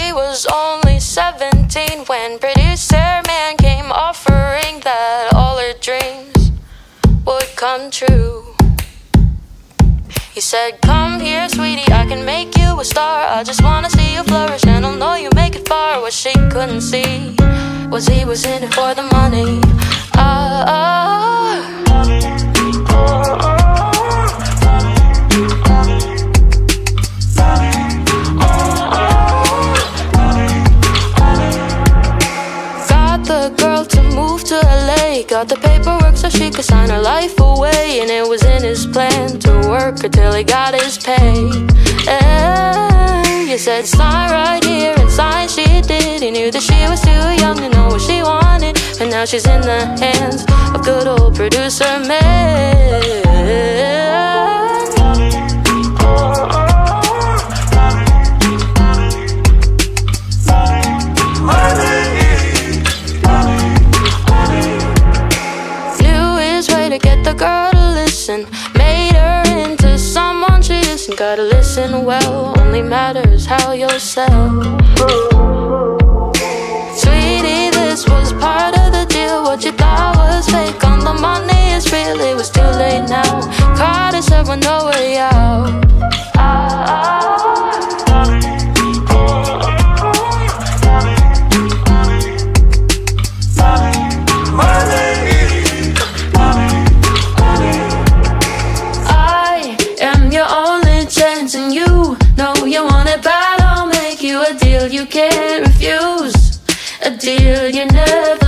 she was only 17 when producer man came offering that all her dreams would come true. He said, come here, sweetie, I can make you a star. I just wanna see you flourish and I'll know you make it far. What she couldn't see was he was in it for the money. Got the girl to move to LA, got the paperwork so she could sign her life away. And it was in his plan to work until he got his pay. And he said, sign right here, and sign she did. He knew that she was too young to know what she wanted, but now she's in the hands of good old producer man. To get the girl to listen, made her into someone she isn't. Gotta listen well, only matters how you'll sell. Sweetie, this was part of the deal. What you thought was fake on the money is real. It was too late now, cried and said we're no way out. And you know you want it bad, I'll make you a deal you can't refuse, a deal you never